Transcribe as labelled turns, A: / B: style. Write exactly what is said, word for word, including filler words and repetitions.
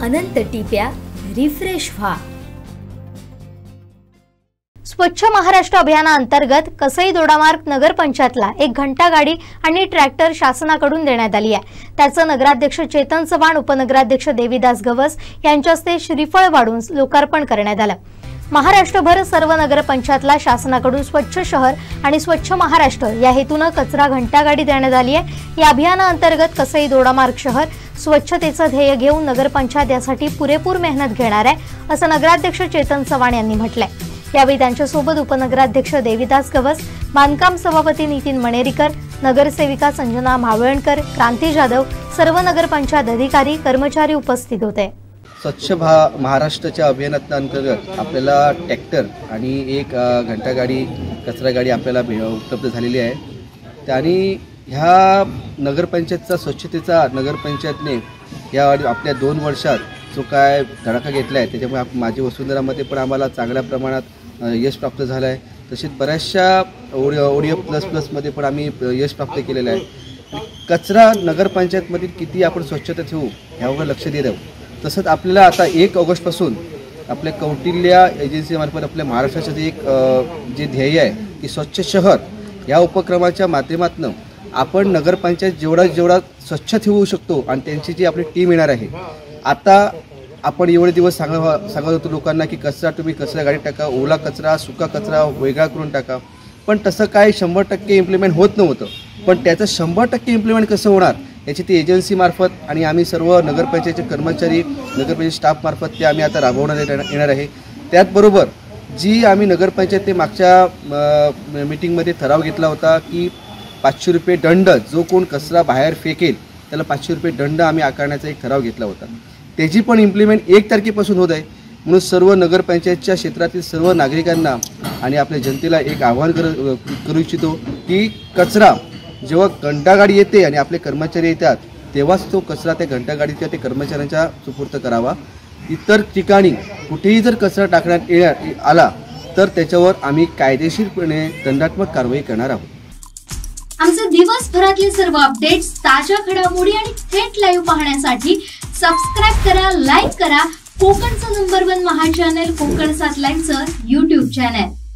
A: अनंत टिप्या refresh व्हा।
B: स्वच्छ महाराष्ट्र अभियानाअंतर्गत कसई दोडामार्ग नगर पंचायतला एक घंटा गाडी आणि ट्रॅक्टर शासनाकडून देण्यात आली आहे। त्याचं नगराध्यक्ष चेतन चव्हाण, उपनगराध्यक्ष देवीदास गवस यांच्या हस्ते श्रीफळ वाढून लोकार्पण करण्यात आलं। महाराष्ट्रभर सर्व नगर पंचायतला शासनाकडून स्वच्छ शहर आणि स्वच्छ महाराष्ट्र या हेतूने कचरा घंटा गाडी देण्यात आली आहे। या अभियानाअंतर्गत कसई दोडामार्ग शहर स्वच्छतेचं ध्येय घेऊन नगर पंचायत यासाठी पुरेपूर मेहनत घेणार आहे, असं नगराध्यक्ष चेतन चव्हाण यांनी म्हटलंय। यावेळी त्यांच्यासोबत उपनगराध्यक्ष देवीदास गवस, बांधकाम सभापती नितीन मणेरीकर, नगरसेविका संजना मावळणकर, क्रांती जाधव, सर्व नगर पंचायत अधिकारी कर्मचारी उपस्थित होते।
C: स्वच्छ भा महाराष्ट्राच्या अभियानांतर्गत आपल्याला ट्रॅक्टर आणि एक घंटा गाडी, कचरा गाडी आपल्याला उपलब्ध झालेली आहे। त्याने ह्या नगरपंचायतचा स्वच्छतेचा नगरपंचायतने या आपल्या दोन वर्षात जो काय धडाका घेतला आहे त्याच्यामुळे माझी वसुंधरामध्ये पण आम्हाला चांगल्या प्रमाणात यश प्राप्त झालं आहे। तसेच बऱ्याचशा ओडी ओडिओ प्लस प्लसमध्ये पण आम्ही यश प्राप्त केलेलं आहे। कचरा नगरपंचायतमधील किती आपण स्वच्छता ठेवू ह्यावर लक्ष देत आहोत। तसंच आपल्याला आता एक ऑगस्टपासून आपल्या कौटिल्य एजन्सीमार्फत आपल्या महाराष्ट्राचं जे एक जे ध्येय आहे की स्वच्छ शहर या उपक्रमाच्या माध्यमातून आपण नगरपंचायत जेवढा जेवढा स्वच्छ ठेवू शकतो आणि त्यांची जी आपली टीम येणार आहे। आता आपण एवढे दिवस सांगत सांगत होतो लोकांना की कचरा तुम्ही कचरा गाडीत टाका, ओला कचरा सुका कचरा वेगळा करून टाका, पण तसं काय शंभर टक्के इम्प्लिमेंट होत नव्हतं। पण त्याचं शंभर टक्के इम्प्लिमेंट कसं होणार याची ती एजन्सीमार्फत आणि आम्ही सर्व नगरपंचायतचे कर्मचारी नगरपंचायत स्टाफमार्फत ते आम्ही आता राबवण्यात येणार आहे। त्याचबरोबर जी आम्ही नगरपंचायत ते मागच्या मीटिंगमध्ये ठराव घेतला होता की पाचशे रुपये दंड, जो कोण कचरा बाहेर फेकेल त्याला पाचशे रुपये दंड आम्ही आकारण्याचा एक ठराव घेतला होता। त्याची पण इम्प्लिमेंट एक तारखेपासून होत आहे। म्हणून सर्व नगरपंचायतच्या क्षेत्रातील सर्व नागरिकांना आणि आपल्या जनतेला एक आवाहन कर करू इच्छितो की कचरा जेव्हा घंटागाडी येते आणि आपले कर्मचारी येतात तेव्हाच तो कचरा त्या घंटागाडीच्या ते कर्मचाऱ्यांच्या सुपूर्द करावा। इतर ठिकाणी कुठेही जर कचरा टाकण्यात येण्यात आला तर त्याच्यावर आम्ही कायदेशीरपणे दंडात्मक कारवाई करणार आहोत।
D: आमचे दिवसभरातले सर्व अपडेट्स, ताज्या घडामोडी आणि थेट लाईव्ह पाहण्यासाठी सबस्क्राइब करा, लाईक करा कोकणचं नंबर वन महा चॅनल कोकण सात लाईव्हचं यूट्यूब चॅनल।